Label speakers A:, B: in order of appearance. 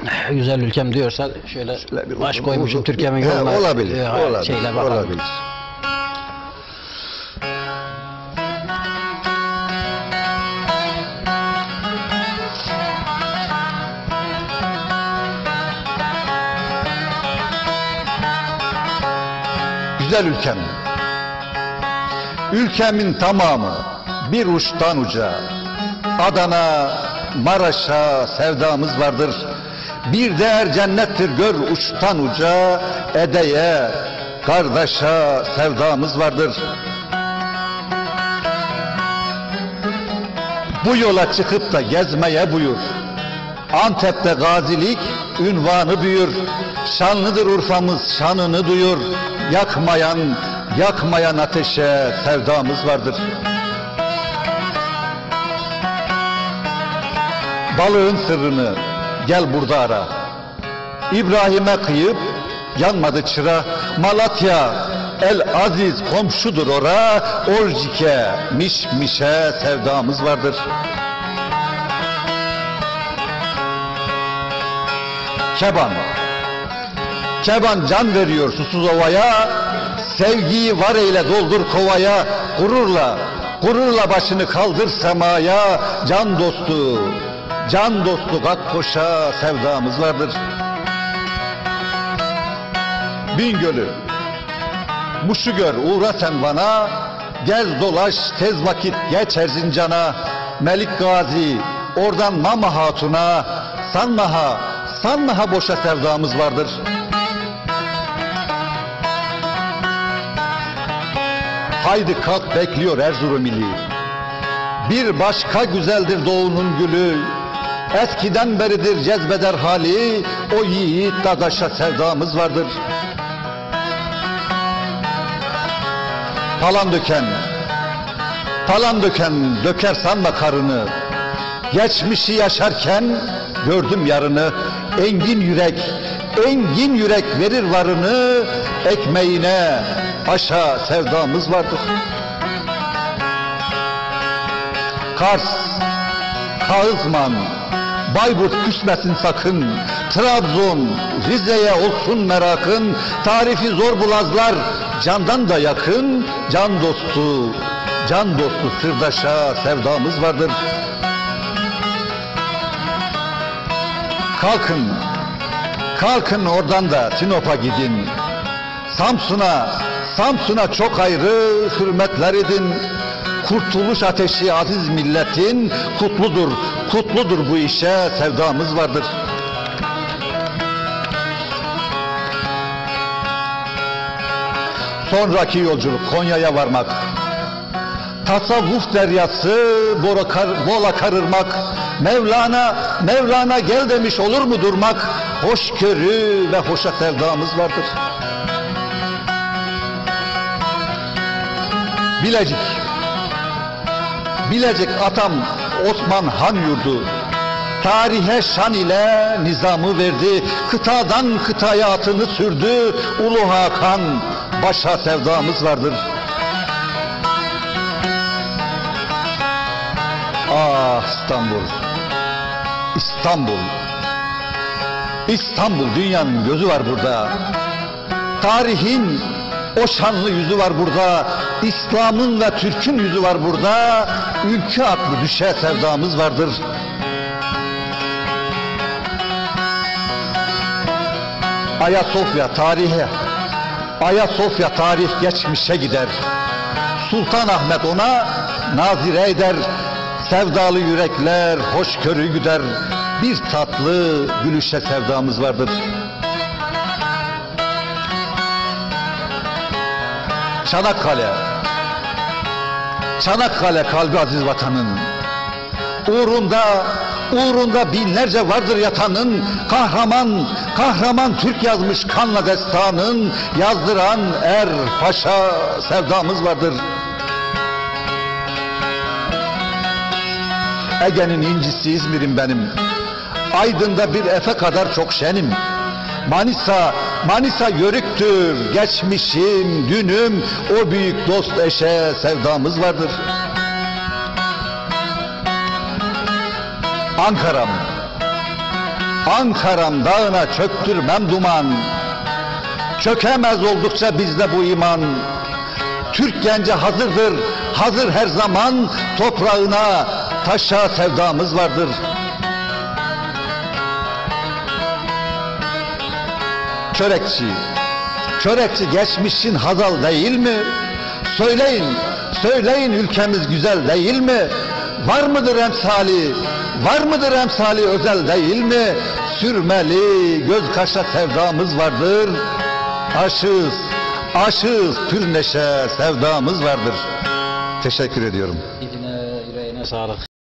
A: Güzel ülkem diyorsan şöyle baş koymuşum Türkiye'min yoluna.
B: Olabilir.
A: Şeyler bakalım.
B: Olabilir. Güzel ülkem. Ülkemin tamamı bir uçtan uca. Adana, Maraş'a sevdamız vardır. Bir değer cennettir gör uçtan uca. Ede'ye, kardeşe sevdamız vardır. Bu yola çıkıp da gezmeye buyur. Antep'te gazilik ünvanı büyür. Şanlıdır Urfa'mız şanını duyur. Yakmayan ateşe sevdamız vardır. Balığın sırrını gel burada ara. İbrahim'e kıyıp yanmadı çıra. Malatya el aziz komşudur ora. Orcike mişmişe sevdamız vardır. Keban can veriyor susuz ovaya. Sevgiyi var eyle doldur kovaya. Gururla başını kaldır semaya. Can dostu Gakkoş'a sevdamız vardır. Bingöl'ü, Muş'u gör uğra sen bana. Gez dolaş tez vakit geç Erzincan'a. Melik Gazi oradan Mama Hatun'a. Sanma ha boşa sevdamız vardır. Haydi kalk bekliyor Erzurum ili. Bir başka güzeldir doğunun gülü. Eskiden beridir cezbeder hali. O yiğit dadaşa sevdamız vardır. Talan döken döker sanma karını. Geçmişi yaşarken gördüm yarını. Engin yürek verir varını. Ekmeğine aşa sevdamız vardır. Kars, Kağızman, Bayburt küsmesin sakın. Trabzon, Rize'ye olsun merakın. Tarifi zor bulazlar candan da yakın. Can dostu sırdaşa sevdamız vardır. Kalkın oradan da Sinop'a gidin. Samsun'a çok ayrı hürmetler edin. Kurtuluş ateşi aziz milletin. Kutludur bu işe sevdamız vardır. Sonraki yolculuk Konya'ya varmak. Tasavvuf deryası bola karırmak. Mevlana gel demiş olur mu durmak? Hoşgörü ve hoşa sevdamız vardır. Bilecik atam Osman Han yurdu. Tarihe şan ile nizamı verdi. Kıtadan kıtaya atını sürdü. Ulu Hakan başa sevdamız vardır. Ah İstanbul dünyanın gözü var burada. Tarihin o şanlı yüzü var burada. İslam'ın ve Türk'ün yüzü var burada. Ülke aklı düşe sevdamız vardır. Ayasofya tarih geçmişe gider. Sultanahmet ona nazire eder. Sevdalı yürekler hoşgörü güder. Bir tatlı gülüşe sevdamız vardır. Çanakkale kalbi aziz vatanın. Uğrunda binlerce vardır yatanın. Kahraman Türk yazmış kanla destanın. Yazdıran er paşa sevdamız vardır. Ege'nin incisi İzmir'im benim. Aydın'da bir Efe kadar çok şenim. Manisa yörüktür geçmişim, dünüm. O büyük dost eşe sevdamız vardır. Ankara'm dağına çöktürmem duman. Çökemez oldukça bizde bu iman. Türk genci hazırdır, hazır her zaman. Toprağına, taşa sevdamız vardır. Çörekçi, çörekçi geçmişin hazal değil mi? Söyleyin, söyleyin ülkemiz güzel değil mi? Var mıdır emsali, var mıdır emsali özel değil mi? Sürmeli göz kaşa sevdamız vardır. Aşığız, aşığız pür neşe sevdamız vardır. Teşekkür ediyorum.
A: Diline, yüreğine sağlık.